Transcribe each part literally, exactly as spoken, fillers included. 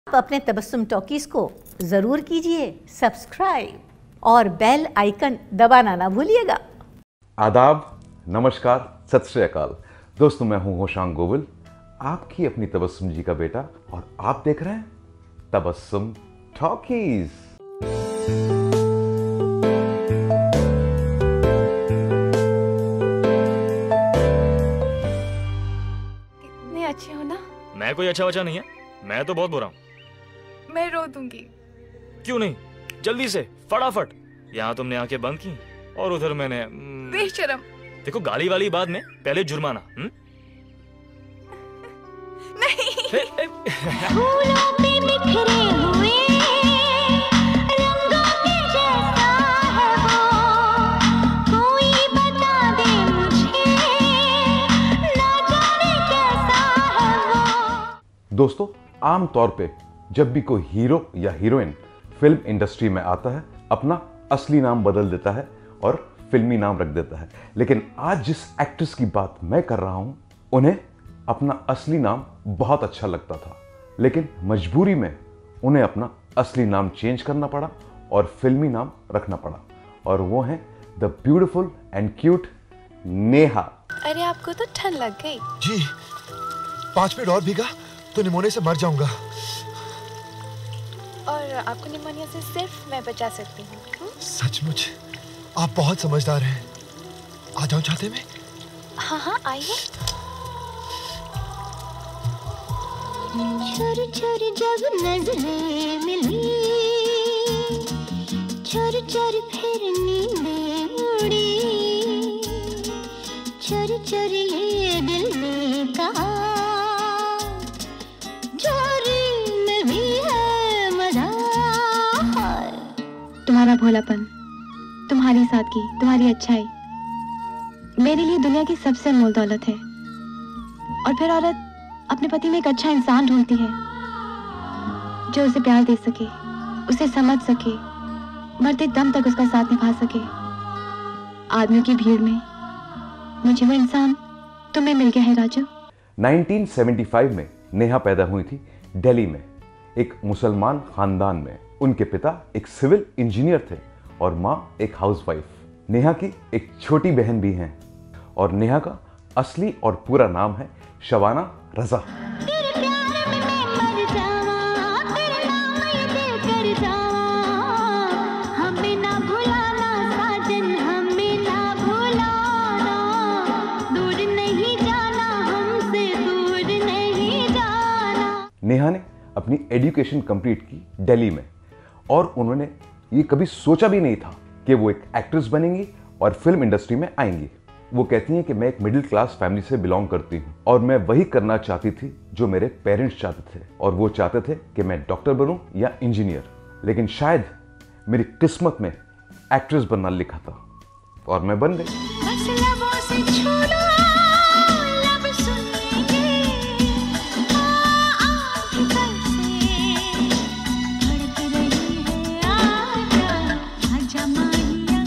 आप अपने तबस्सुम टॉकीज को जरूर कीजिए सब्सक्राइब और बेल आइकन दबाना ना भूलिएगा। आदाब, नमस्कार, सत श्री अकाल। दोस्तों, मैं हूं होशांग गोविल, आपकी अपनी तबस्सुम जी का बेटा, और आप देख रहे हैं तबस्सुम टॉकीज। कितने अच्छे हो ना। मैं कोई अच्छा बच्चा नहीं है, मैं तो बहुत बुरा हूँ। मैं रो दूंगी। क्यों नहीं, जल्दी से फटाफट। यहाँ तुमने आंखें बंद की और उधर मैंने बेशरम। देखो, गाली वाली बाद में पहले जुर्माना। हुँ? नहीं। फूलों पे बिखरे हुए रंगों के जैसा है वो, कोई बता दे मुझे ना जाने कैसा है वो। दोस्तों, आम तौर पे जब भी कोई हीरो या हीरोइन फिल्म इंडस्ट्री में आता है, अपना असली नाम बदल देता है और फिल्मी नाम रख देता है। लेकिन आज जिस एक्ट्रेस की बात मैं कर रहा हूं, उन्हें अपना असली नाम बहुत अच्छा लगता था, लेकिन मजबूरी में उन्हें अपना असली नाम चेंज करना पड़ा और फिल्मी नाम रखना पड़ा, और वो है the beautiful and cute Neha. अरे आपको तो ठंड लग गई। जी, पांच मिनट और भीगा तो निमोनिया से मर जाऊंगा। और आपको निमोनिया से सिर्फ मैं बचा सकती हूँ। सचमुच आप बहुत समझदार हैं। आ जाओ छाते में। हाँ हाँ आइए। छोर छोर जब नजरें मिली, छोर छोर फिर नींदें उड़ी, छोर छोर ये दिल ने कहा चोरी में भी है मजा। तुम्हारा भोलापन, तुम्हारी सादगी, तुम्हारी अच्छाई मेरे लिए दुनिया की सबसे अनमोल दौलत है। और फिर औरत अपने पति में एक अच्छा इंसान ढूंढती है जो उसे प्यार दे सके, उसे समझ सके, मरते दम तक उसका साथ निभा सके। आदमियों की भीड़ में मुझे वो इंसान तुम्हें मिल गया है राजू। उन्नीस सौ पचहत्तर में नेहा पैदा हुई थी दिल्ली में, एक मुसलमान खानदान में। उनके पिता एक सिविल इंजीनियर थे और माँ एक हाउसवाइफ। नेहा की एक छोटी बहन भी है, और नेहा का असली और पूरा नाम है शबाना रजा। तेरे प्यार में मैं मर जावां, तेरे नाम ये दिल कर जावां, हमें ना भुलाना साजन, हमें ना भुलाना, दूर नहीं जाना हमसे, दूर नहीं जाना। नेहा ने अपनी एजुकेशन कंप्लीट की दिल्ली में, और उन्होंने ये कभी सोचा भी नहीं था कि वो एक एक्ट्रेस बनेंगी और फिल्म इंडस्ट्री में आएंगी। वो कहती हैं कि मैं एक मिडिल क्लास फैमिली से बिलोंग करती हूँ और मैं वही करना चाहती थी जो मेरे पेरेंट्स चाहते थे, और वो चाहते थे कि मैं डॉक्टर बनूं या इंजीनियर। लेकिन शायद मेरी किस्मत में एक्ट्रेस बनना लिखा था, और मैं बन गई। बस लबों से छू लो, लब सुनेंगे, आ आँख कैसे धड़क रही है, आजा आजा माहिया,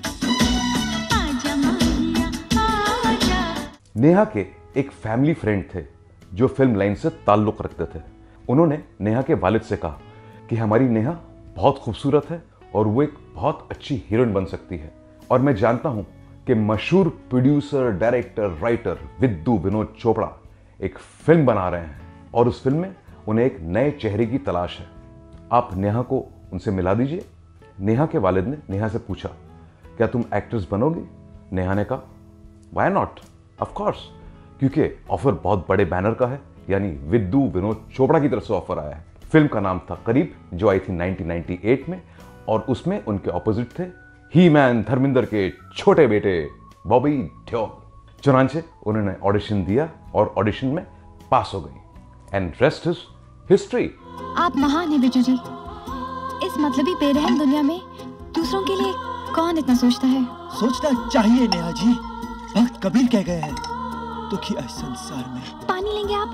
आजा माहिया आजा। नेहा के एक फैमिली फ्रेंड थे जो फिल्म लाइन से ताल्लुक़ रखते थे। उन्होंने नेहा के वालिद से कहा कि हमारी नेहा बहुत खूबसूरत है और वो एक बहुत अच्छी हीरोइन बन सकती है, और मैं जानता हूं कि मशहूर producer, director, writer Vidhu Vinod Chopra एक फिल्म बना रहे हैं, और उस फिल्म में उन्हें एक नए चेहरे की तलाश है। आप नेहा को उनसे मिला दीजिए। नेहा के वालिद ने नेहा से पूछा, क्या तुम एक्ट्रेस बनोगी? नेहा ने कहा, वाई नॉट, ऑफ कोर्स, क्योंकि ऑफर बहुत बड़े बैनर का है, यानी विद्दू विनोद चोपड़ा की तरफ से ऑफर आया है। फिल्म का नाम था करीब, जो आई थी उन्नीस सौ अट्ठानवे में, और उसमें उनके ऑपोजिट थे ही मैन धर्मेंद्र के छोटे बेटे बॉबी देओल। चुनांचे उन्होंने ऑडिशन दिया और ऑडिशन में पास हो गई, एंड रेस्ट इज हिस्ट्री। आप महान हैं बिजू जी। इस मतलबी बेरहम दुनिया में दूसरों के लिए कौन इतना सोचता है? सोचना चाहिए नेहा जी, भक्त कबीर कह गए हैं, दुखी इस संसार में पानी लेंगे आप?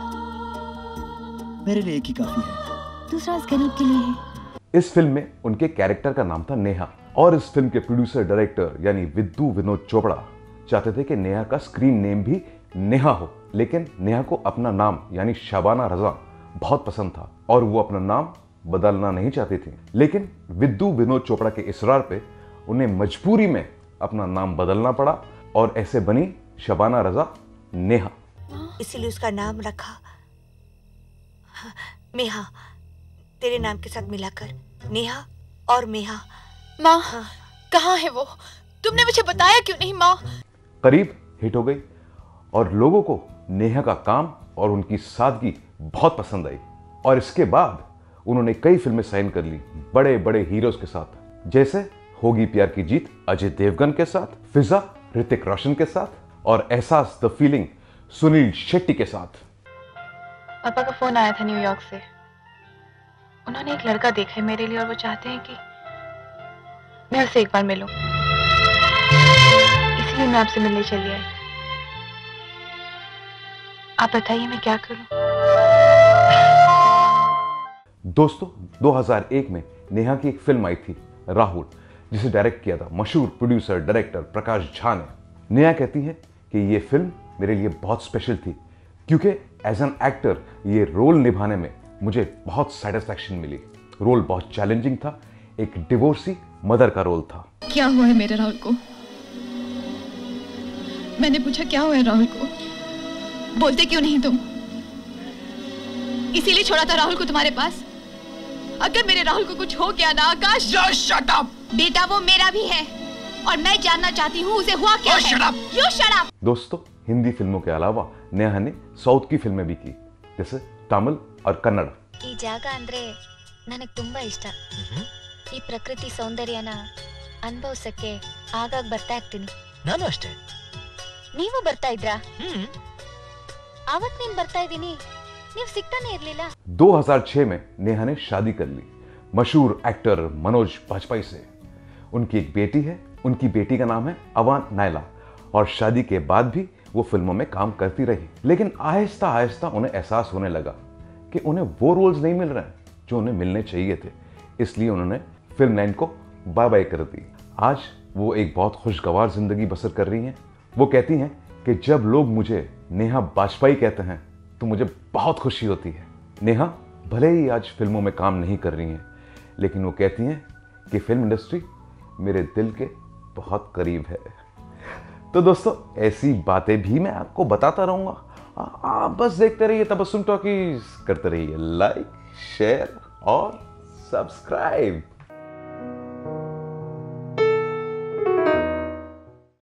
मेरे लिए एक ही काफी है। दूसरा इस गरीब के लिए है। इस फिल्म में उनके कैरेक्टर का नाम था नेहा, और इस फिल्म के प्रोड्यूसर डायरेक्टर यानी विद्दू विनोद चोपड़ा चाहते थे कि नेहा का स्क्रीन नेम भी नेहा हो, लेकिन नेहा को अपना नाम यानी शबाना रजा बहुत पसंद था और वो अपना नाम बदलना नहीं चाहती थी, लेकिन विद्दू विनोद चोपड़ा के इसरार पे उन्हें मजबूरी में अपना नाम बदलना पड़ा और ऐसे बनी शबाना रजा नेहा। इसीलिए उसका नाम रखा मेहा, तेरे नाम के साथ मिलाकर नेहा और मेहा। माँ कहाँ है वो? तुमने मुझे बताया क्यों नहीं माँ? करीब हिट हो गई और लोगों को नेहा का काम और उनकी सादगी बहुत पसंद आई और इसके बाद उन्होंने कई फिल्में साइन कर ली बड़े बड़े हीरोज के साथ, जैसे होगी प्यार की जीत अजय देवगन के साथ, फिजा ऋतिक रोशन के साथ और एहसास द फीलिंग सुनील शेट्टी के साथ। पापा का फोन आया था न्यूयॉर्क से। उन्होंने एक लड़का देखा है मेरे लिए और वो चाहते हैं कि मैं उससे एक बार मिलूं, इसलिए मैं आपसे मिलने चली आई। आप बताइए मैं क्या करूं? दोस्तों, दो हज़ार एक में नेहा की एक फिल्म आई थी राहुल, जिसे डायरेक्ट किया था मशहूर प्रोड्यूसर डायरेक्टर प्रकाश झा ने। नेहा कहती है कि ये फिल्म मेरे लिए बहुत स्पेशल थी क्योंकि एज एन एक्टर ये रोल निभाने में मुझे बहुत सेटिस्फैक्शन मिली। रोल बहुत चैलेंजिंग था, एक डिवोर्सी मदर का रोल था। क्या हुआ है मेरे राहुल को? मैंने पूछा क्या हुआ है राहुल को? बोलते क्यों नहीं तुम? इसीलिए छोड़ा था राहुल को तुम्हारे पास? अगर मेरे राहुल को कुछ हो गया ना आकाश। Just shut up! बेटा वो मेरा भी है और मैं जानना चाहती हूँ उसे हुआ क्या Oh, है। shut up! You shut up! दोस्तों, हिंदी फिल्मों के अलावा नेहा ने साउथ की फिल्में भी की, जैसे तमिल और कन्नड़। ಈ ಜಾಗ ಅಂದ್ರೆ ನನಗೆ ತುಂಬಾ ಇಷ್ಟ. ಈ ಪ್ರಕೃತಿ ಸೌಂದರ್ಯನ ಅನುಭವಿಸಕ್ಕೆ ಆಗಾಗ ಬರ್ತಾ ಇರ್ತೀನಿ. ನಾನು ಅಷ್ಟೇ. ನೀವು ಬರ್ತಾ ಇದ್ರಾ? ಹ್ಮ್. ಅವತ್ತು ನೀನು ಬರ್ತಾ ಇದ್ದೀನಿ, ನೀವು ಸಿಗ್ತಾನೆ ಇರ್ಲಿಲ್ಲ. दो हज़ार छह में नेहा ने शादी कर ली मशहूर एक्टर मनोज बाजपेयी से। उनकी एक बेटी है, उनकी बेटी का नाम है अवान नायला और शादी के बाद भी वो फिल्मों में काम करती रही, लेकिन आहिस्ता आहिस्ता उन्हें एहसास होने लगा कि उन्हें वो रोल्स नहीं मिल रहे हैं जो उन्हें मिलने चाहिए थे, इसलिए उन्होंने फिल्म लाइन को बाय बाय कर दी। आज वो एक बहुत खुशगवार जिंदगी बसर कर रही हैं। वो कहती हैं कि जब लोग मुझे नेहा बाजपेयी कहते हैं तो मुझे बहुत खुशी होती है। नेहा भले ही आज फिल्मों में काम नहीं कर रही हैं, लेकिन वो कहती हैं कि फिल्म इंडस्ट्री मेरे दिल के बहुत करीब है। तो दोस्तों, ऐसी बातें भी मैं आपको बताता रहूंगा। आप बस देखते रहिए तबस्सुम टॉकीज, करते रहिए लाइक, शेयर और सब्सक्राइब।